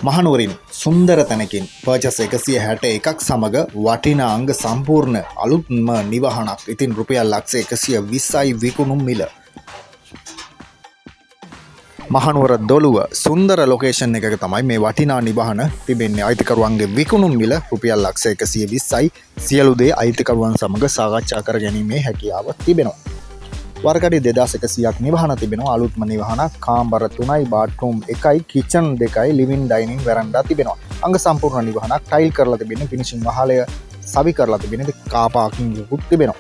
මහනුවරින් සුන්දර තැනකින් පර්චස් 161ක් සමග වටිනා අංග සම්පූර්ණ අලුත්ම නිවහනක්. ඉතින් රුපියල් ලක්ෂ 120යි විකුණුම් මිල. මහනුවර දොළුව සුන්දර ලොකේෂන් එකක තමයි මේ වටිනා නිවහන තිබෙන්නේ. අයිතිකරුවන්ගේ විකුණුම් මිල රුපියල් ලක්ෂ 120යි. සියලු දේ අයිතිකරුවන් සමග සාකච්ඡා කර ගැනීමේ හැකියාව තිබෙනවා. වර්ගඩි 2100ක් නිවහන තිබෙනවා. අලුත්ම නිවහනක්. කාමර 3යි, බාත්රූම් 1යි, කිචන් 2යි, ලිවින් ඩයිනින් වෙරන්ඩා තිබෙනවා. අංග සම්පූර්ණ නිවහනක්. ටයිල් කරලා තිබෙනවා. ෆිනිෂින් වහලය සවි කරලා තිබෙනවා. කාර් පාකින් යුත් තිබෙනවා.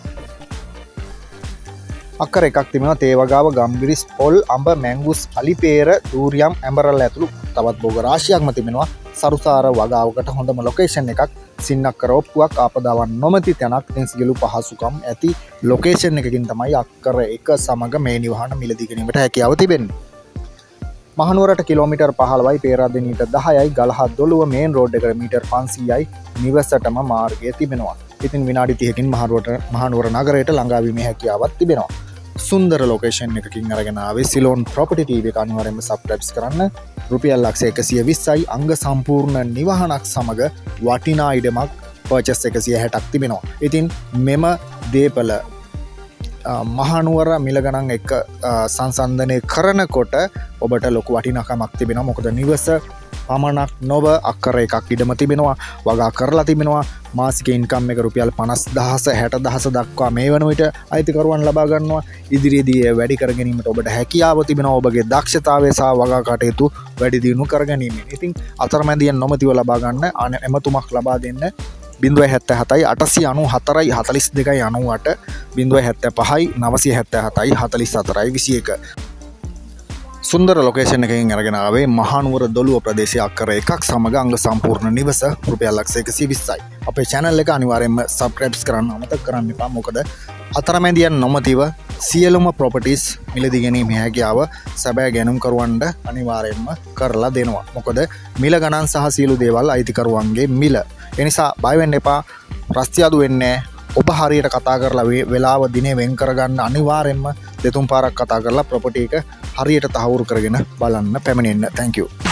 අක්කර එකක් තිබෙනවා. තේවගාව, ගම්බිරිස්, පොල්, අඹ, මැංගුස්, අලිපේර, දූරියම්, ඇඹරල් ඇතුළු තවත් භෝග රාශියක්ම තිබෙනවා. සරුසාර වගාවකට හොඳම ලොකේෂන් එකක්. සින්නක්කර ඔප්පුවක් ආපදාවන් නොමැති තැනක්. ඉතින් සියලු පහසුකම් ඇති ලොකේෂන් එකකින් තමයි අක්කර 1 සමග මේ නිවහන මිලදී ගැනීමට හැකියාව තිබෙන්නේ. මහනුවරට කිලෝමීටර් 15යි, පේරාදෙණියට 10යි, ගලහත් දොළුව මේන් රෝඩ් එකට මීටර් 500යි නිවසටම මාර්ගය තිබෙනවා. ඉතින් විනාඩි 30කින් මහනුවර නගරයට ළඟා වීමේ හැකියාවක් තිබෙනවා. සුන්දර ලොකේෂන් එකකින් අරගෙන ආවේ සිලෝන් ප්‍රොපර්ටි ටීවී එක. අනිවාර්යයෙන්ම සබ්ස්ක්‍රයිබ් කරන්න. රුපියල් ලක්ෂ 120යි අංග සම්පූර්ණ නිවහනක් සමග වටිනා ඉඩමක් පර්චස් 160ක් තිබෙනවා. ඉතින් මෙම දේපල මහනුවර මිල ගණන් එක්ක සංසන්දනය කරනකොට ඔබට ලොකු වටිනාකමක් තිබෙනවා. මොකද නිවස පමණක් නොව අක්කර එකක් ඉඩම තිබෙනවා. වගා කරලා තිබෙනවා. මාසික ඉන්කම් එක රුපියල් 50,000 60,000 දක්වා මේ වන විට අයිතිකරුවන් ලබා ගන්නවා. ඉදිරියේදී වැඩි කර ගැනීමට ඔබට හැකියාව තිබෙනවා. ඔබගේ දක්ෂතාවය සහ වගා කටයුතු වැඩි දියුණු කර ගැනීම. ඉතින් අතරමැදියන් නොමැතිව ලබා ගන්න එමතුමක් ලබා දෙන්න 077යි 894යි 42යි 98 075යි 977යි 44යි 21. සුන්දර ලොකේෂන් එකකින් අරගෙන ආවේ මහනුවර දොළුව ප්‍රදේශයේ අක්කර එකක් සමග අංග සම්පූර්ණ නිවස රුපියල් ලක්ෂ 120යි. අපේ channel එක අනිවාර්යයෙන්ම subscribe කරන්න අමතක කරන්න එපා. මොකද අතරමැදියන් නොමැතිව සියලුම properties මිලදී ගැනීමේ හැකියාව සැබෑ ගැනුම් කරුවන්ට අනිවාර්යයෙන්ම කරලා දෙනවා. මොකද මිල ගණන් සහ සියලු දේවල් අයිතිකරුවන්ගේ මිල. ඒ නිසා බය වෙන්න එපා. රස්තියාදු වෙන්නේ ඔබ හරියට කතා කරලා වෙලාව දිනේ වෙන් කරගන්න. අනිවාර්යයෙන්ම දෙතුන් පාරක් කතා කරලා property එක හරියට තහවුරු කරගෙන බලන්න පැමිණෙන්න. Thank you.